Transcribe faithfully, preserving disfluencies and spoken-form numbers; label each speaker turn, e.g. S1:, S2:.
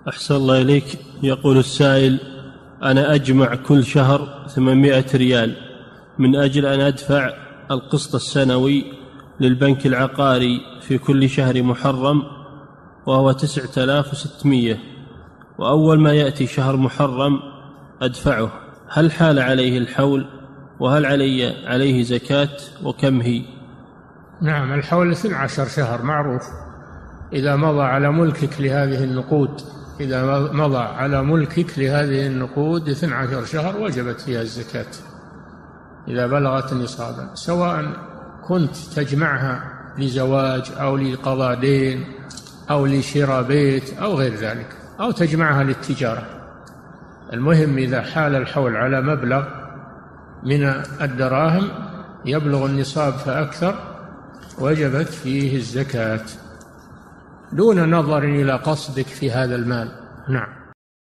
S1: أحسن الله إليك. يقول السائل: أنا أجمع كل شهر ثمانمائة ريال من أجل أن أدفع القسط السنوي للبنك العقاري في كل شهر محرم، وهو تسعة آلاف وستمائة، وأول ما يأتي شهر محرم أدفعه، هل حال عليه الحول؟ وهل علي عليه زكاة؟ وكم هي؟
S2: نعم، الحول اثني عشر شهر معروف. إذا مضى على ملكك لهذه النقود إذا مضى على ملكك لهذه النقود اثني عشر شهر وجبت فيها الزكاة إذا بلغت نصابا، سواء كنت تجمعها لزواج أو لقضاء دين أو لشراء بيت أو غير ذلك، أو تجمعها للتجارة. المهم إذا حال الحول على مبلغ من الدراهم يبلغ النصاب فأكثر وجبت فيه الزكاة دون نظر إلى قصدك في هذا المال. نعم.